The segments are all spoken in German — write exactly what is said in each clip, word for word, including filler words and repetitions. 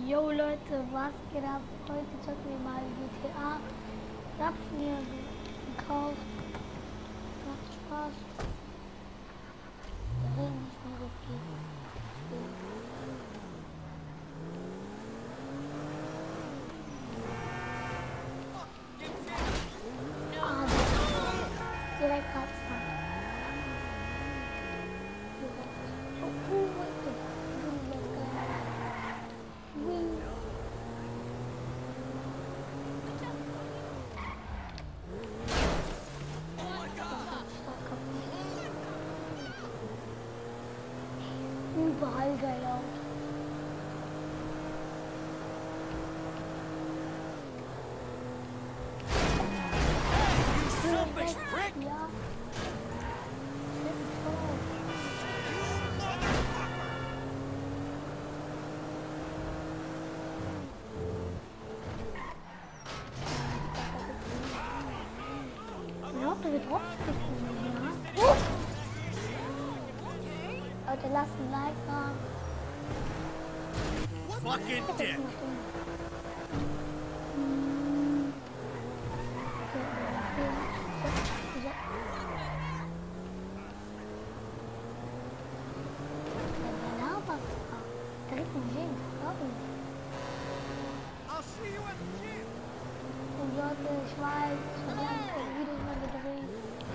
Yo Leute, was geht ab? Heute zocken wir mal G T A. Ich hab's mir gekauft. Macht Spaß. Da reden nicht mehr so viel. Ah, direkt hat's dann. Oh, oh, Leute. Überall geil aus. Ja. Ja, da wird hochgekommen, ja. Oh! Leute, lasst ein Like da. Fucking dick. I'll see you at the gym. Und Leute, ich weiß, ich habe lange Videos mal gedreht.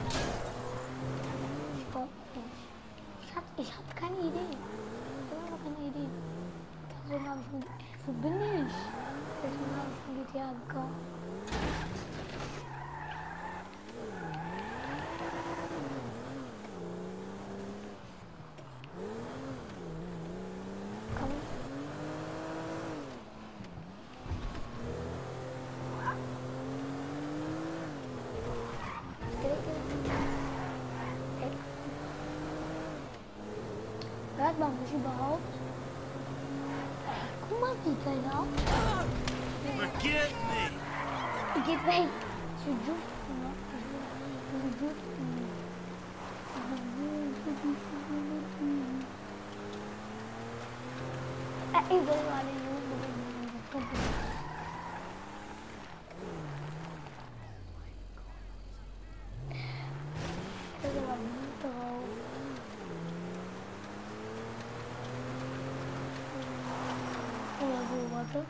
Ich glaube nicht. Ich hab, ich hab keine Idee. Ich habe immer keine Idee. Deswegen habe ich mir, wo bin ich? Deswegen habe ich mir G T A gekauft. Komm. Hört man mich überhaupt? Guck mal, wie geil aus. Forget me. Geht weg. Ich will driften, ne? Ich will driften. Ich will mal den Jungen. Ich will aber nicht drauf. Oder so, warte.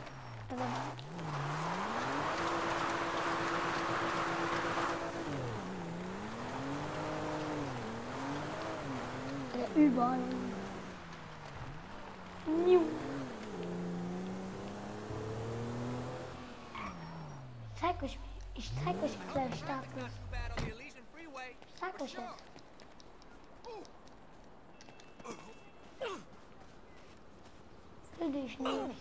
Oder überall. Niu. Ich zeig euch, ich zeig euch gleich stark. Not too bad on the Elysian Freeway. Ich zeig euch jetzt. Will dich nicht.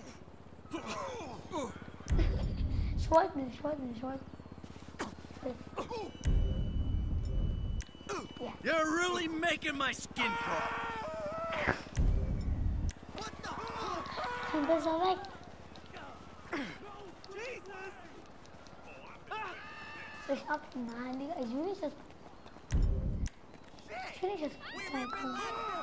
Ich wollte nicht, ich wollte nicht, ich wollte nicht. Ja. You're really making my skin crawl. What the fuck? Komm besser weg. Jesus! Ich hab, nein, Digga, ich will nicht das. Ich will nicht das Polizei kommen.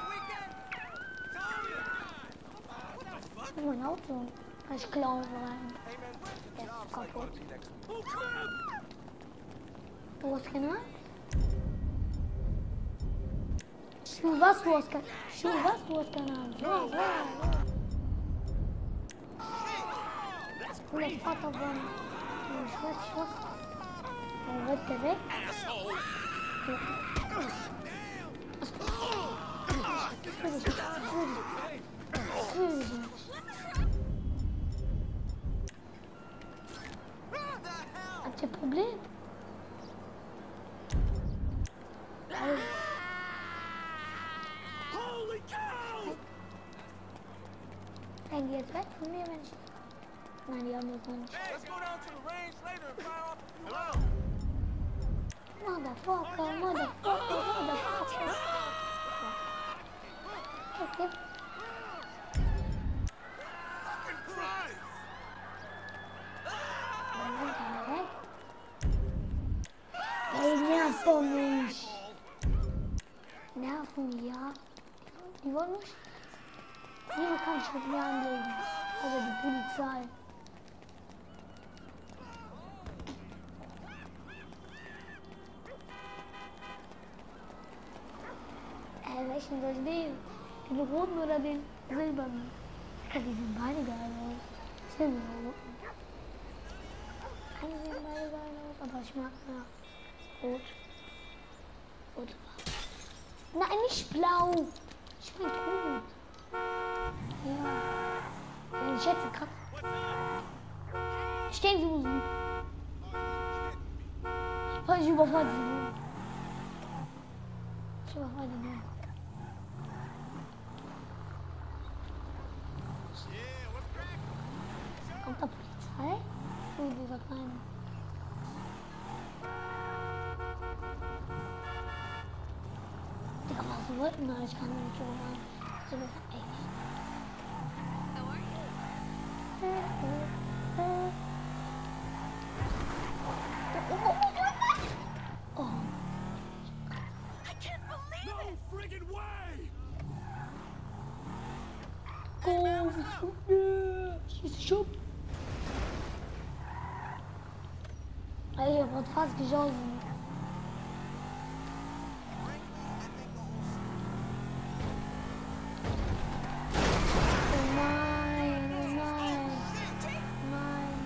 Oh, mein Auto. Ich klaue rein. Der ist kaputt. Du hast keine Angst? Schuh, was, du hast keine Angst? Schuh, was, du hast keine Angst? Ja, ja, ja. Und der Vater von... Ich weiß nicht was. Dann wird der weg. Ja. Ich will dich nicht. Ich will dich nicht. Ich will dich nicht. Habt ihr ein Problem? Also, Holy cow! rennen die jetzt weg von mir, wenn ich... Nein, die haben das noch nicht. Let's go down to the range later and fire off a few Motherfucker, motherfucker, motherfucker. Okay. Ey, nervt doch nicht. Nerven, ja. Die wollen mich. Wie kann ich mit mir anlegen? Also die Polizei. Äh, welchen soll ich nehmen? Den roten oder den silbernen? Ja, die sehen beide geil aus. Ich nehme den roten. Die sehen beide geil aus, aber ich mag ja rot. Rot. Nein, nicht blau. Ich mein rot. Ja. Ja, ich hätte gerade. Stehen Sie Musik. Ich überfahre Sie nur. Ich überfahre Sie nur. Kommt da Polizei? Oh, dieser kleine. Digga, was wollten wir? Ich kann nicht so rein. So, ey. Oh. I can't believe it! No friggin' way! Oh, schieß Schub. Ey, ich hab grad fast geschossen. Oh nein, oh nein. Nein,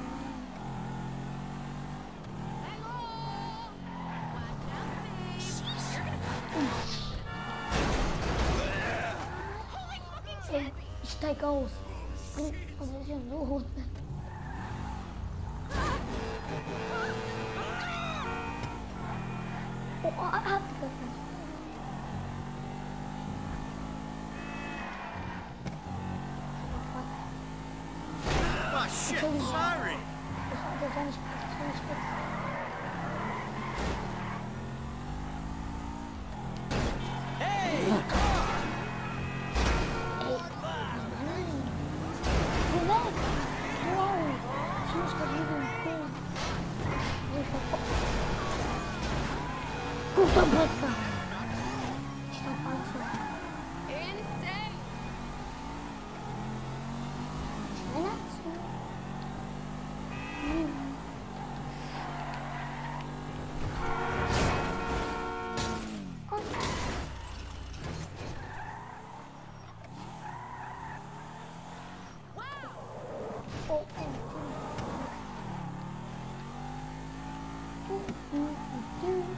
ey, ich steig aus. Und das ist ja so rot. Oh, er hat getroffen. Oh shit, sorry. Das war nicht gut, das war nicht gut. Hey! Ey, nein. Geh weg. Wow. Ich muss gerade wieder im Film. Guter Böttger. Ich hab Angst. Insane! Schneller zu. Hm. Und. Oh, oh, oh. Du, du, du, du.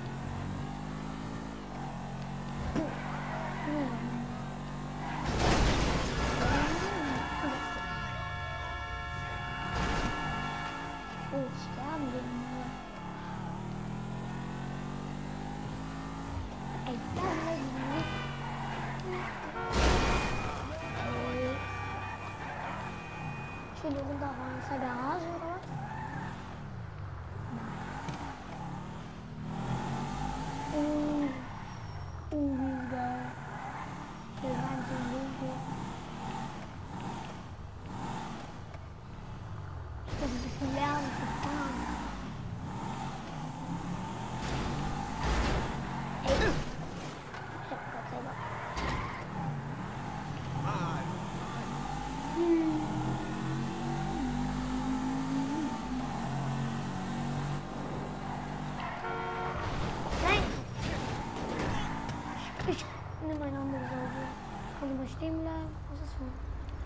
Oh, sterben wir nur. Ey, sterben wir nur. Ey. Ich will runter rein. Ist da Garage oder was? Uh, uh, geil. Wir waren so dunkel. Das ist ein bisschen Lärm zu fahren. Ey. Ich hab grad selber. Hm. Nein! Ich nehme eine andere Sauge. Kann du mal stehen bleiben? Was ist das?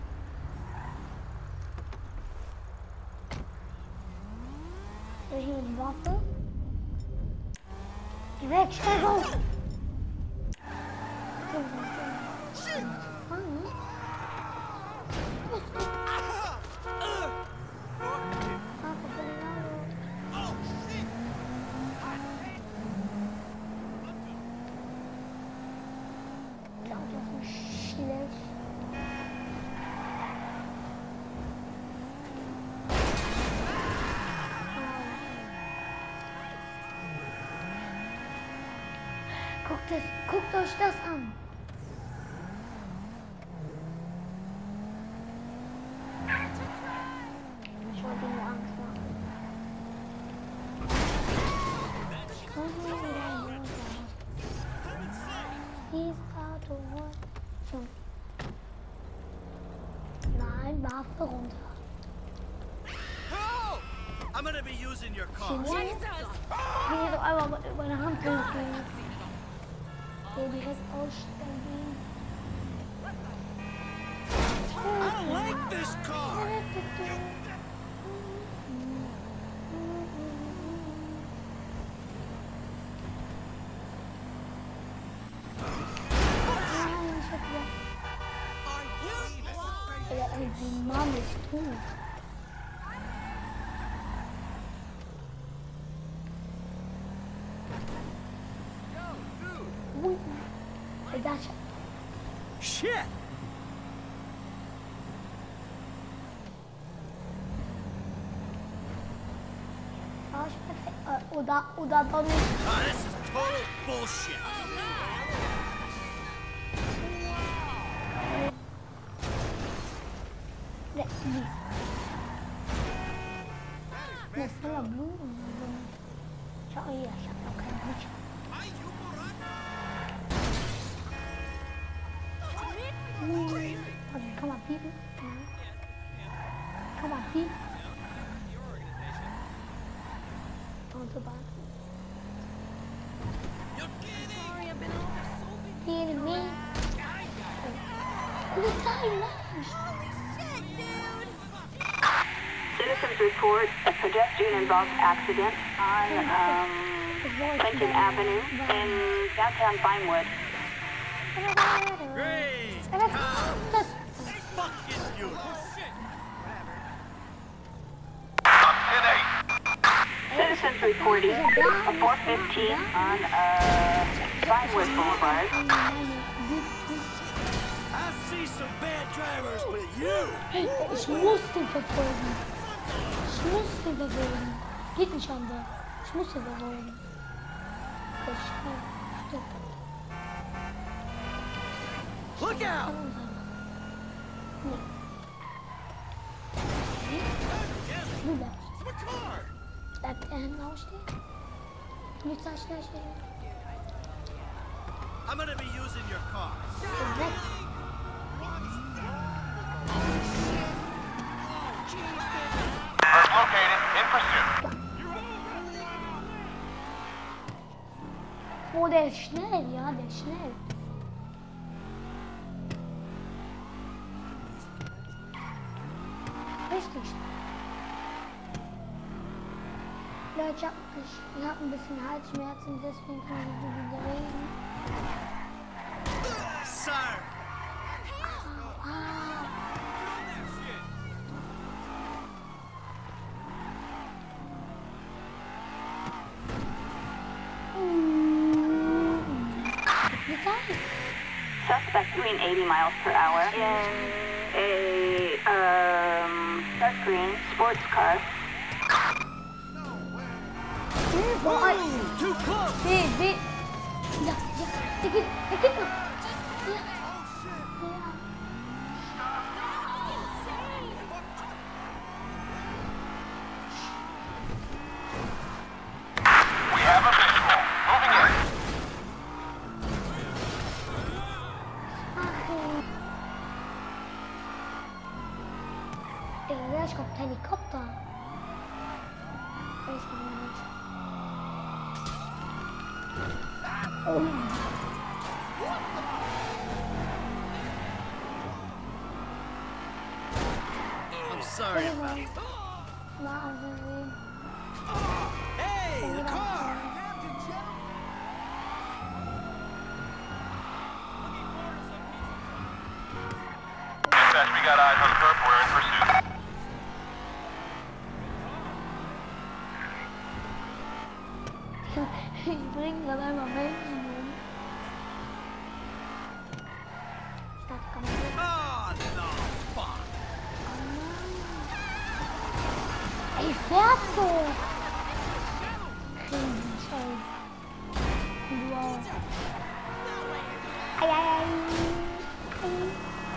Soll ich hier die Waffe? Geh weg, steig auf! Schlecht. Guckt, es, guckt euch das an. Ich wollte nur Angst machen. Dieses Auto schon. Nein, was? Strafe runter. Help! I'm gonna be using your car. Genial. Ich bin hier doch einmal über eine Hand gelaufen. Hier direkt aussteigen. I don't like this car. Die Mann ist tot. Ui. Ey, da ist Shit! er. Äh, Oder, oder dann nicht. Ah, this is total bullshit. Ne, nicht. Ne, voller Blumen. Schau hier, ich hab noch keinen Hut. Okay, kann man piepen? Nein. Kann man piepen? Autobahn. Kidding me? Polizei, nein! Citizens report a pedestrian-involved accident on um, Clinton Avenue in downtown Vinewood. Great! Das Fucking you! Citizens reporting a four fifteen on uh, Vinewood Boulevard. I see some bad drivers, but you! Hey, ich muss den verfolgen. Ich muss den verfolgen. Geht nicht anders. Ich muss den verfolgen. Das ist schnell. Stopp. Look out! Nee. Du bleibst. My car! Bleibt er hinten ausstehen? Polizei, schnell, schnell. I'm gonna be using your car. Weg. Bird located. In pursuit. Oh, der ist schnell, ja, der ist schnell. Richtig schnell. Leute, ich hab, ich, ich hab ein bisschen Halsschmerzen, deswegen kann ich so wieder reden. Sir! Ah, Polizei. Suspect doing eighty miles per hour in a um, dark green sports car. Boah, Too close! weh, weh. Ja, ja, der geht, der geht noch. Ja. Ja. We have a visual. Moving in. Ach, ey. Ey, gleich kommt ein Helikopter. Weiß ich nicht. Oh. I'm sorry about it. Wahnsinn. Hey, the car! Dispatch, we got eyes on the perp. We're in pursuit. Ich bringe gerade einmal Menschen um. Das kann man nicht. Oh, no, fuck! Ey, fährt doch! Riesenscheiß. Wow. Ei, ei, ei. Ei.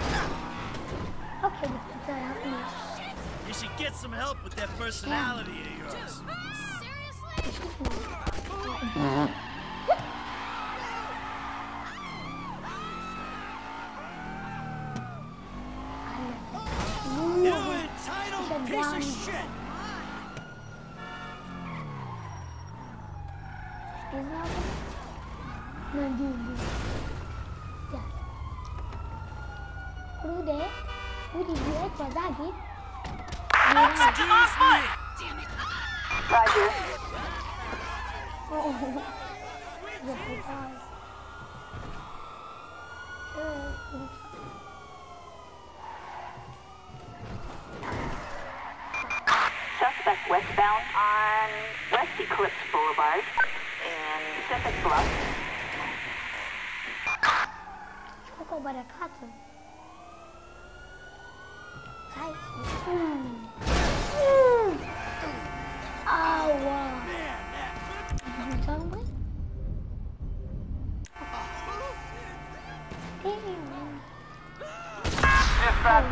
Okay, die Polizei hat mich. You should get some help with that personality of yours. You piece gar of nicht. shit! Stehst du aber? Nein, du, du. Ja. Rude, Rudi, die etwa da geht. Ja. Excuse me! Roger. Oh, oh, oh. So brutal. Äh, gut. Suspect westbound on West Eclipse Boulevard in Pacific Bluff. Ich gucke auch bei der Karte. Zeig. Mm. Mm. Aua. Ich muss sagen, Mann. Dispatch,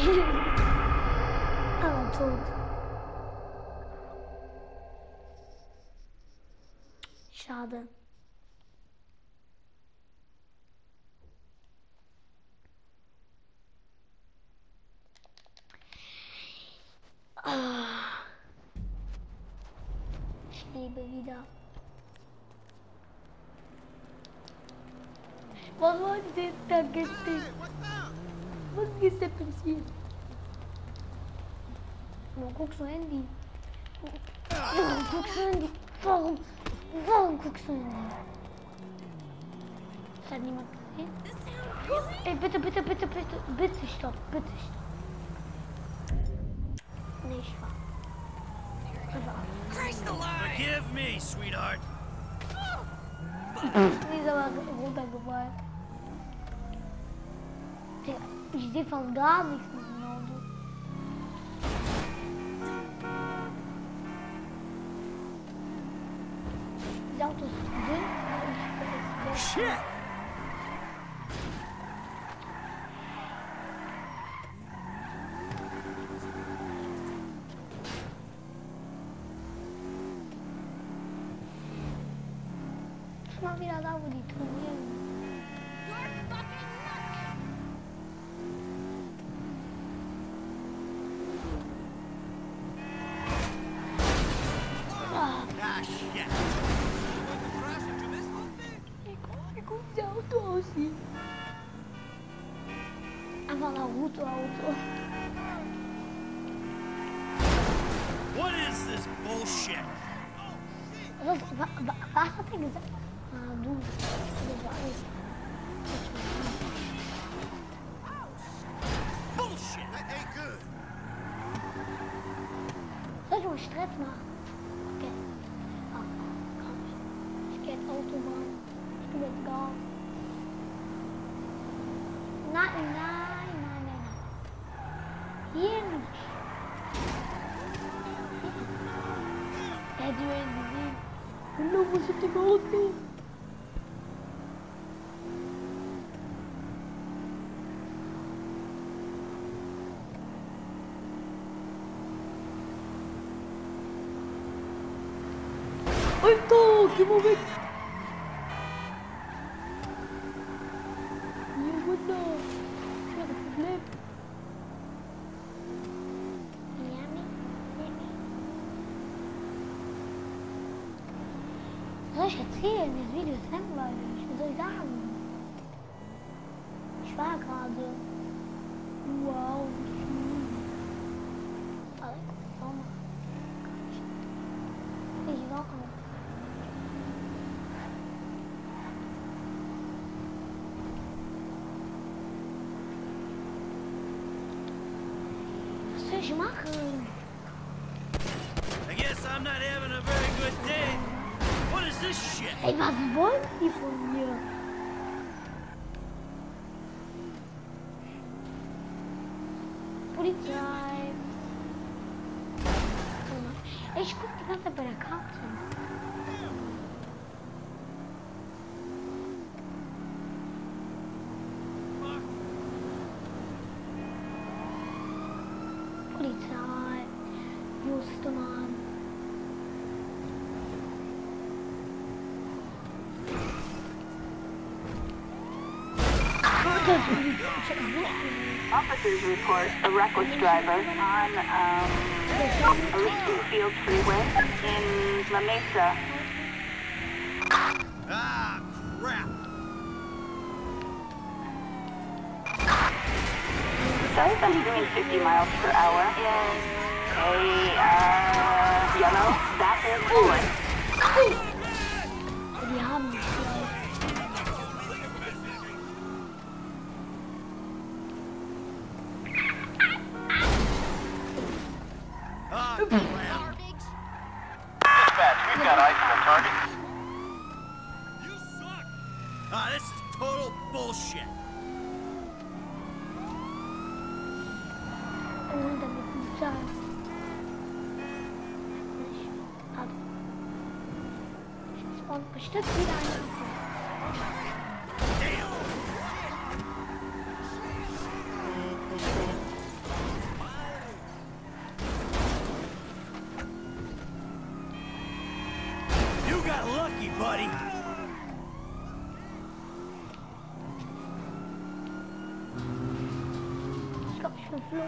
Aber tot. Schade. Ah. Ich lebe wieder. Was war denn da gestern? Was ist denn passiert? Warum guckst du Handy? Warum guckst du Handy? Warum? Warum guckst du Handy? Das hat niemand gesehen. Ey, bitte, bitte, bitte, bitte, bitte stopp, bitte stopp. Nicht wahr. Christ alive! Forgive me, sweetheart. Die ist aber runtergefallen. Ich sehe fast gar nichts mit dem Auto. Das Auto ist dünn. Shit! Ich mal wieder da, wo die trainieren. Ah, shit! Wie gut das Auto aussieht. Einfach ein Naruto-Auto. What is this bullshit? Was, wa, wa, was hat er gesagt? Ah, du. Das war alles. Bullshit! That ain't good. Soll ich mal Stress machen? Okay. Ah, komm. Ich geh jetzt Autobahn. Ich geh jetzt Gas. Nein, nein, nein, nein, nein. Hier nicht. Er hat die Welt gesehen. Hallo, wo ist der Auto? Alter, geh mal weg! Hier, Wunder! Ich hab ein Problem. Was soll ich erzählen? Das Video ist langweilig. Was soll ich sagen? Ich war gerade. Wow, wie schön. Aber ich guck auch mal. Ich war auch. Was soll ich machen? I guess I'm not having a very good day. What is this shit? Ey, was wollen die von mir? Polizei. Ich guck die ganze Zeit bei der Karte. Polizei. Justemann. Officers report a reckless driver on um, Elite Field Freeway in La Mesa. Ah, crap. Southbound doing fifty miles per hour in a uh, yellow vapid fluid. Die haben mich gleich. Ah, crap. Dispatch, we've got eyes on the target. You suck. Ah, this is total bullshit. Und dann mit dem Zahn. Also. Ich spawn bestimmt wieder eine Info. You got lucky, buddy. Ich glaube, ich bin floh.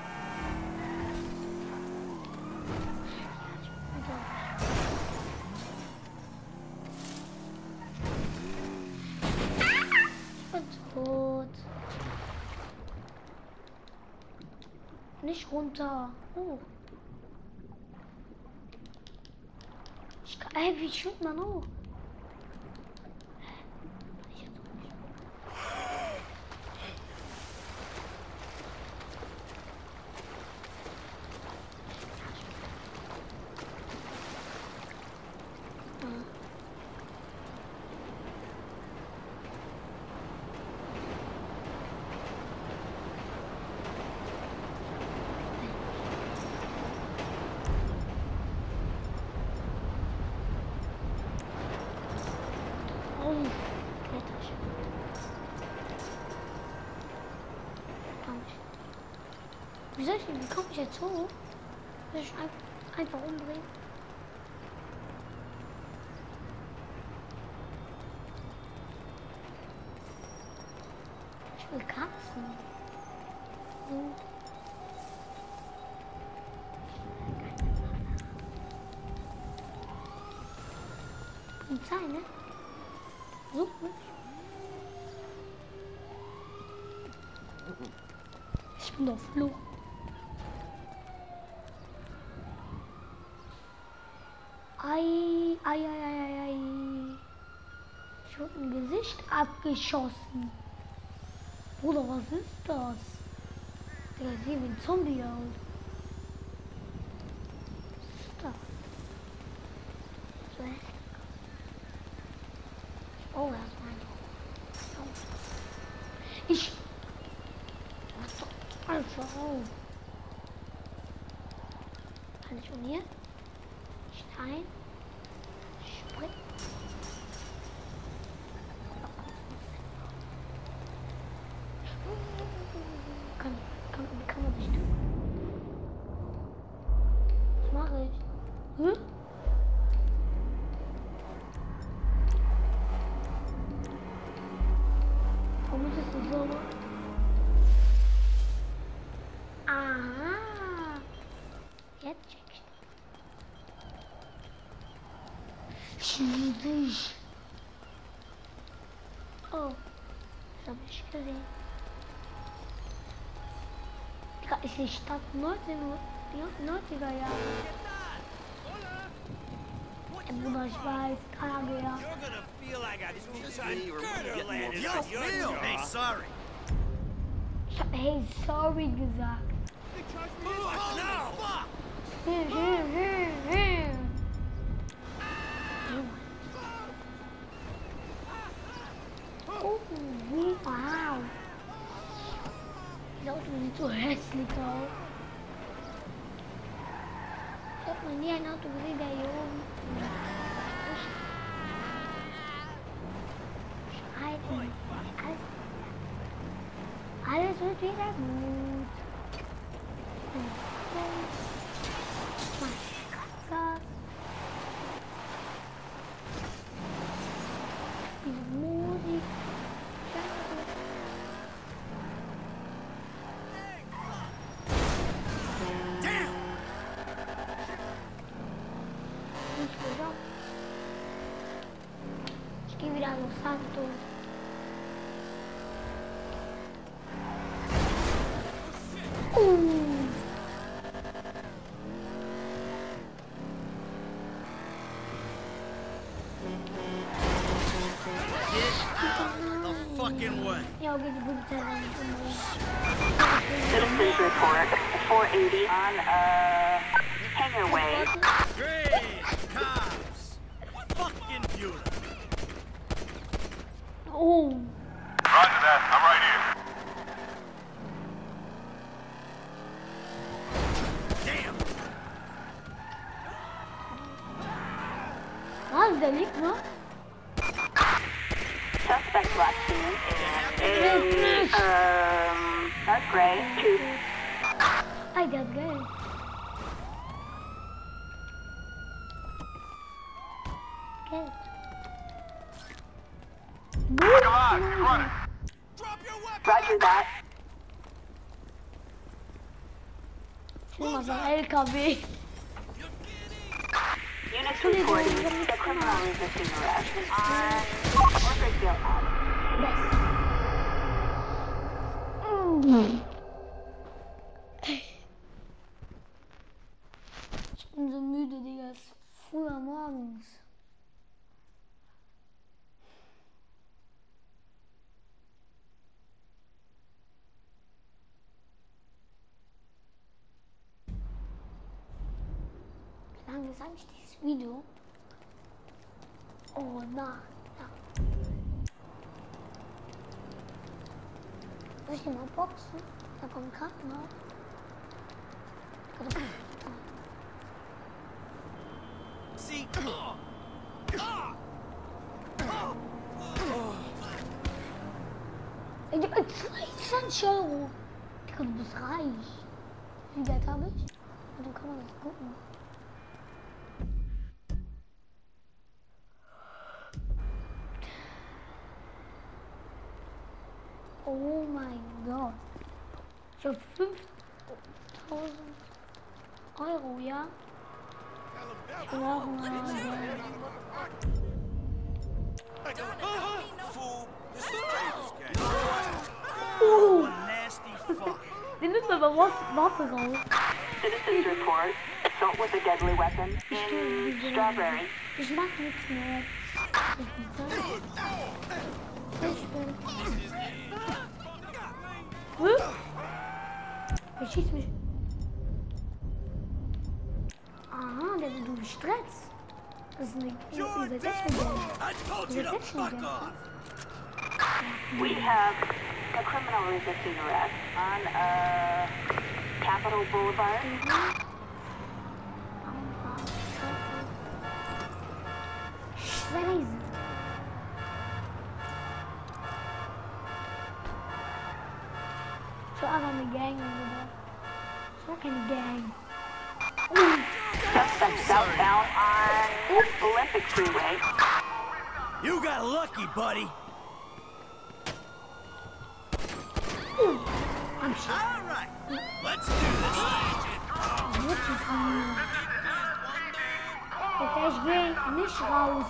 Ich bin tot. Nicht runter. Oh. Ich kann, ey, wie schwimmt man hoch? Ich jetzt auch nicht. Oh, Kletterchen. Verdammt. Wie soll ich denn, wie komme ich jetzt hoch? Soll ich ein, einfach umbringen? Ich will Katzen. So. Polizei, ne? Sucht mich. Ich bin auf Flucht. Ei, ei, ei, ei, ei, ei. Ich wurde ein Gesicht abgeschossen. Bruder, was ist das? Der sieht wie ein Zombie aus. Was ist das? So heftig. Oh, das ist mein. Ich. Was doch einfach auf. Kann ich von hier? Stein. Sprit. Kann, kann, kann man nicht tun. Was mache ich? Hm? Warum ist es so? Aha. Jetzt check ich. Schwierig. Oh. Das habe ich gesehen. Digga, ist die Stadt neunziger Jahre. Ey, Bruder, ich weiß, Tage, ja. You're gonna feel like a two-ton girder landed on your jaw. Hey, sorry. Ich hab hey, sorry gesagt. Fuck, no! Fuck! Hm, hm, hm, hm. Oh, wow. Das Auto sieht so hässlich aus. Ich hab noch nie ein Auto gesehen, der hier oben. Schreiten. Alles, alles wird wieder gut. Mein Katze. Diese Musik. Citizens report four eighty on uh Hangar Way. Great! Cops! Fucking beautiful! Oh, Roger that. I'm right here. Damn! was der liegt noch? Suspect last seen in um dark gray two. I got gay. Okay. Come on, he's running. Drop your weapon! Roger that. Schau mal, so ein L K W. Units reporting the criminal resisting arrest on Orfordville Ave. Mm. Ich bin so müde, Digga. Es ist früher morgens. Wie lange ist eigentlich dieses Video? Oh, na, na. Soll ich den mal boxen? Da kommt ein Krankenhaus. See? Ich hab zweiundzwanzig Euro. Digga, du bist reich. Wie viel Geld habe ich? Und dann kann man das gucken. Oh mein Gott. Ich hab fünftausend Euro, ja? Ich brauche mal Geld. Fool! This is Davis game. Uh, Nasty fuck! den nimmt man aber Waffe raus. Citizens report assault with a deadly weapon in Strawberry. Ich mach nichts mehr. Ich bin. Hm? Er schießt mich. Aha, der will durch Stress. Das ist eine Übersetzung. I told you to fuck off! We have a criminal resisting arrest on uh Capitol Boulevard. Scheiße. So einfach eine Gang oder? Ich war keine Gang. Suspect southbound on Olympic Freeway. You got lucky, buddy! I'm shit. Alright, let's do this. What is this? Okay, ich geh nicht raus.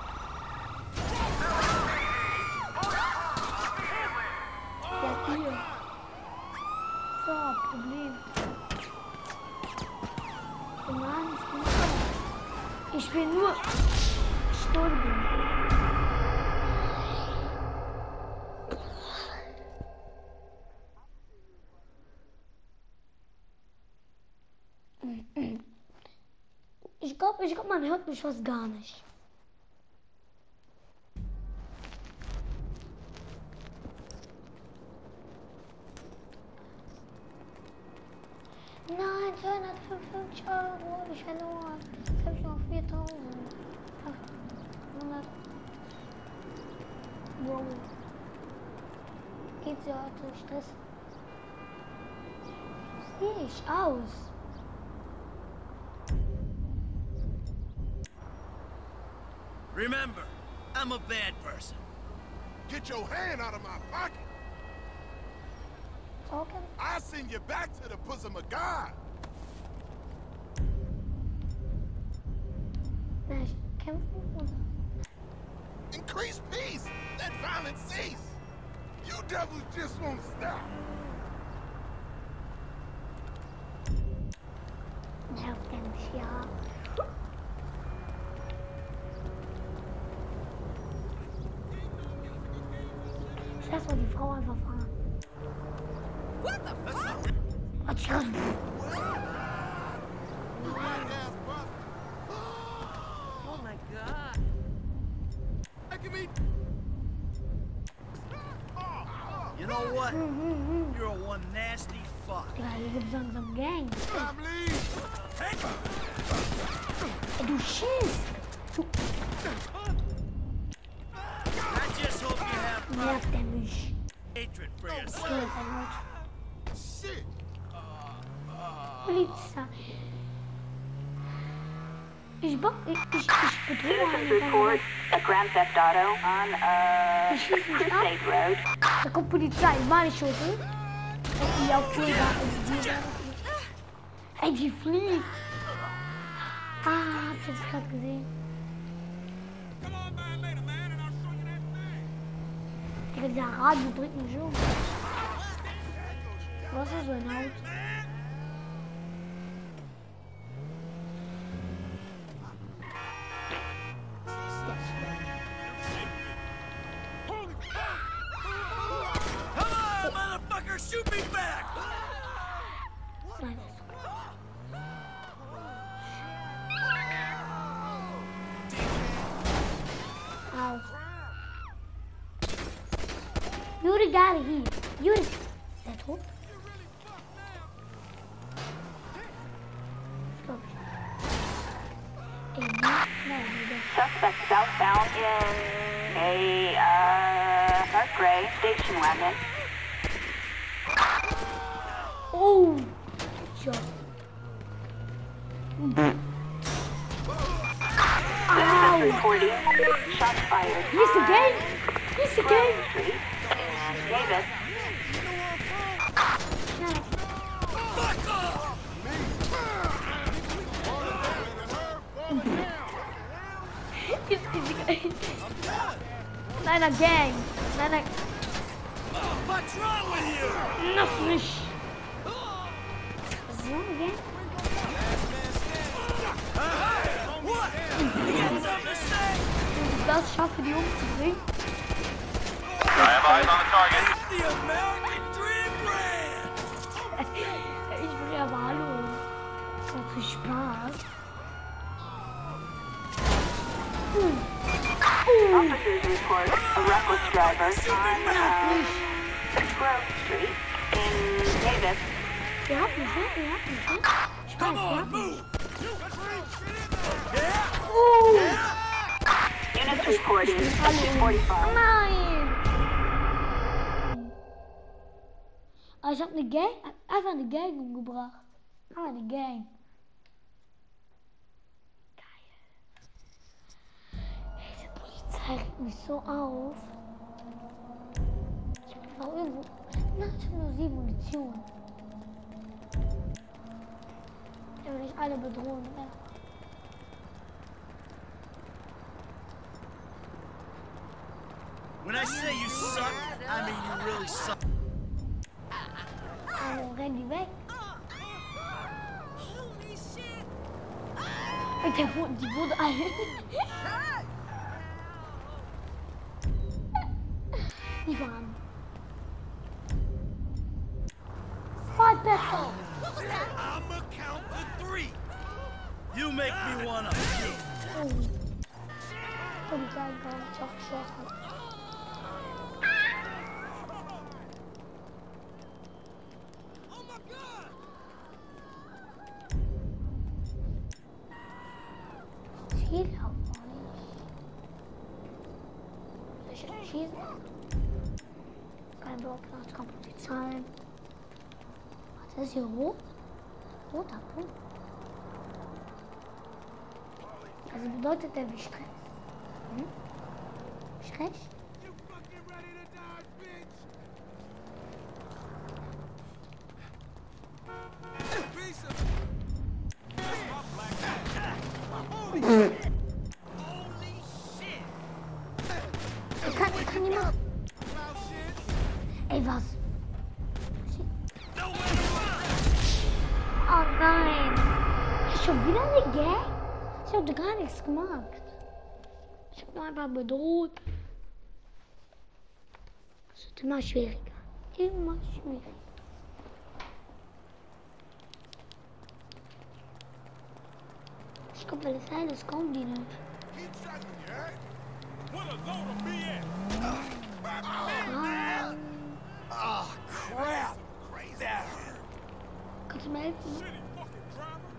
Der hier. So, Problem. Nein, ich bin nicht. Ich bin nur gestorben. Ich glaube, ich glaub, man hört mich fast gar nicht. Nein, zweihundertfünfundfünfzig Euro habe ich verloren. Jetzt habe ich noch viertausend. achthundert. Wow. Geht's ja heute Stress? Wie sehe ich aus? Remember, I'm a bad person. Get your hand out of my pocket. Talking? I send you back to the bosom of God. Na, ich kämpfen oder? Increase peace. Let violence cease. You devils just won't stop. Nervt der mich, ja. Ich lass mal die Frau einfach fahren. what? You're a one nasty fuck. Ja, hier gibt's langsam Gang. Stop, leave. Ey, du schießt. Du I just hope you have nervt der mich. hatred for yourself. Okay, verlaut. Shit. Polizei. Ich bock, ich, ich, ich bedrohe Citizens einen. report a Grand Theft Auto on uh, Ich schieß mich ab. Crusade Road. Da kommt Polizei, meine Schote. Und die auch Köder. Ey, die fliegt. Ah, hab ich jetzt gerade gesehen. Digga, dieser Radio bringt mich um. Was ist so ein Haus? Come on, motherfucker, shoot me back! Nein. Au. Juri gerade hier. Juri. Ist der tot? Ich glaub nicht. Ey, nicht schnell, Digga. Suspect southbound in a uh, dark gray station wagon. Oh! Shot. Citizens reporting shots fired Here's the game! Here's the on game! Street in Davis. Fuck off! Here's the game! Nein, a gang! Nein, nein, What's wrong with you? noch nicht! So, gang? What? You got something to say? Wenn ich das schaffe, die umzubringen. I have eyes on the target. The American Dream Brand! Ich will aber hallo. Das hat viel Spaß. Officers report a reckless driver on uh, Grove Street in Davis. Ihr habt mich, ne? Ihr habt mich, ne? Ich weiß, Come ihr on, habt mich. move! Yeah? Oh! Units reporting section forty-five. Nein! Aber ich hab eine Gang, einfach eine Gang umgebracht. Ah, eine Gang. Geil. Diese Polizei regt mich so auf. Ich bin noch irgendwo. Na, ich hab nur sieben Munition. Ich will nicht alle bedrohen, ne? When I say you suck, I mean you really suck. Also renn die weg. Holy shit! Und der wurde, die wurde alle. Die waren. Voll besser. I'ma count to three. You make me wanna. Oh. Polizei kam, ich hab geschossen. Oh my god! Ziel auch noch nicht. Ich hab schießen. Kein Block, das kommt Polizei. Was ist hier rot? Roter Punkt. Also bedeutet der wie Stress. Hm? Stress? You fucking ready to die, bitch? Piece of Holy shit! Ich kann, ich kann nicht machen. loud shit. Ey, was? No way to run! Oh nein! Schon wieder eine Gang? Ich hab da gar nichts gemacht. Ich hab nur einfach bedroht. Es wird immer schwieriger. Immer schwieriger. Ich glaube, weil es heilt, es kommen die nicht. Keep shooting, you heard? What a load of B S! Ah, Oh, schmelzen. Shitty fucking driver.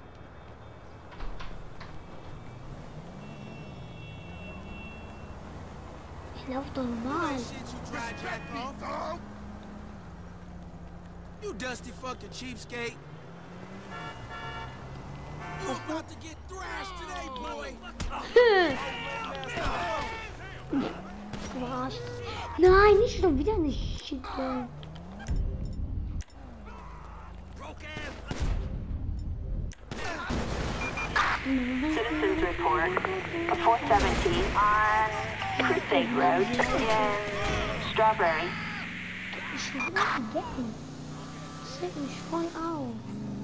Ich lauf doch normal. Shit, you dry jack off. Dog. You dusty fucking cheapskate. You about to get thrashed today, boy. Was? Nein, nicht schon wieder eine Schicke. Citizens report a four seventeen on Crusade Road in Strawberry. Ich will nicht vergessen. Das regt mich voll auf.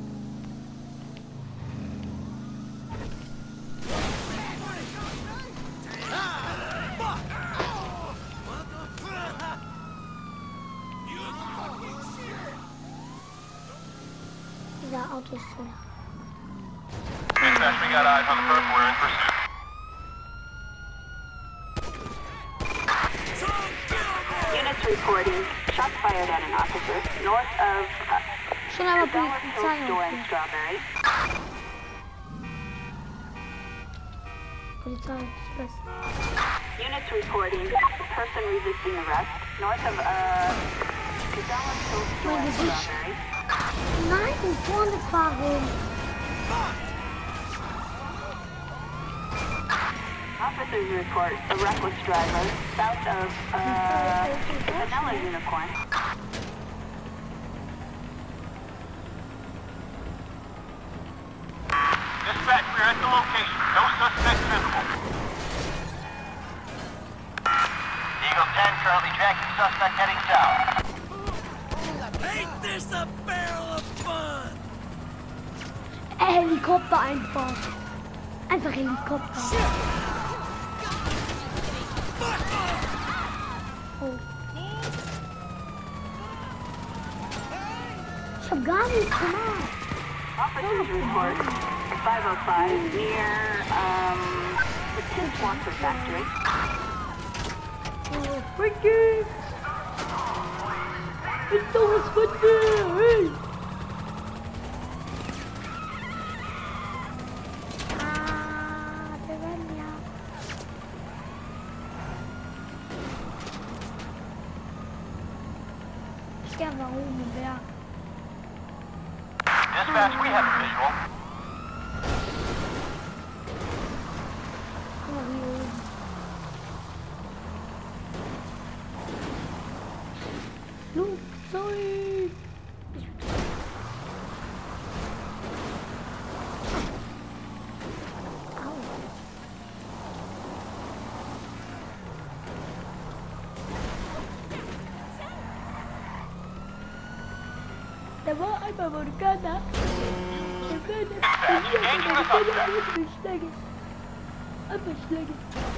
Dieser Auto ist so. Dispatch, we got eyes on the perp. We're in pursuit. Units reporting shots fired at an officer north of uh, Schon aber Dollar Hill Store in Polizei. Strawberry. Polizei Express. Units reporting person resisting arrest north of uh, Dollar Hill Store in Strawberry. Nein, vorne fahren. Officers report a reckless driver south of uh, Vanilla Unicorn. Dispatch, we're at the location. No suspects visible. Eagle ten currently tracking suspect heading south. Ain't this a barrel of fun? Helikopter einfach. Einfach Helikopter. Oh. Ich hab gar nichts gemacht. Officers report five oh five near um, the Tin Walker factory. Oh, freaking! It's so much fun there! Hey! Ah, wir werden ja. Ich geh mal oben im Berg. Dispatch, we have a visual. Guck mal hier oben. Flugzeug! Au. Da war einmal Amerikaner. Engaging the suspect. Schläge. Einfach Schläge.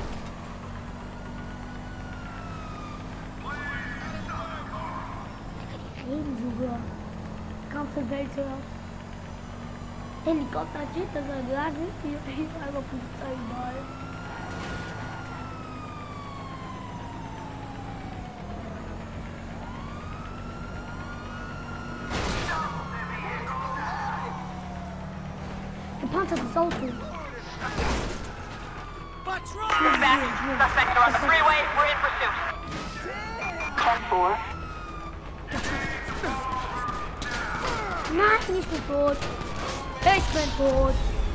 Reden sogar. Ganze Welt hört. Helikopter steht, dass er lang ist. Hier ist einfach Polizei mal. Gepanzertes Auto. Dispatch, suspects are on the freeway. We're in pursuit. ten four. Nein, ich bin tot. Ich bin tot.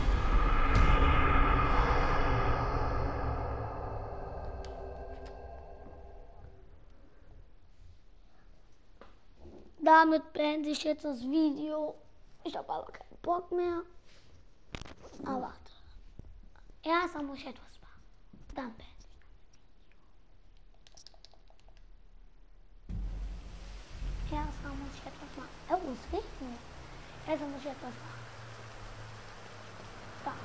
Damit beende ich jetzt das Video. Ich habe aber keinen Bock mehr. Aber warte. Erst muss ich etwas machen. Dann beende ich das Video. Erst muss ich etwas machen. Oh, es regnet. Erst muss ich etwas machen. Da.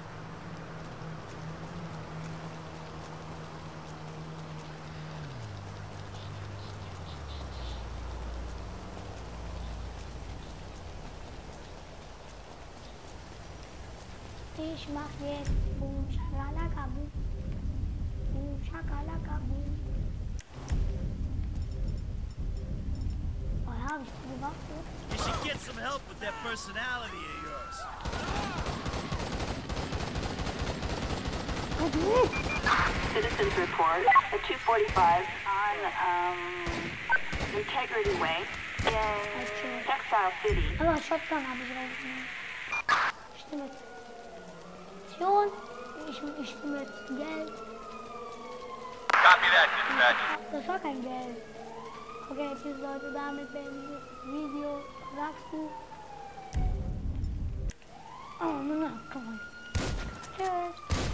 Ich mach jetzt Boom Shakalaka Boom. Boom Shakalaka Boom. Oh ja, habe ich die Waffe. You should get some help with that personality of yours. Citizens report at two forty-five on um, Integrity Way in Textile City. Aber Shotgun habe ich rausgenommen. Ich nehme jetzt Mission. Ich, ich nehme jetzt Geld. Copy that, dispatch. Das war kein Geld. Okay, jetzt ist Leute, damit beenden wir das Video. Sagst du? Oh, no, no, komm mal. Tschüss.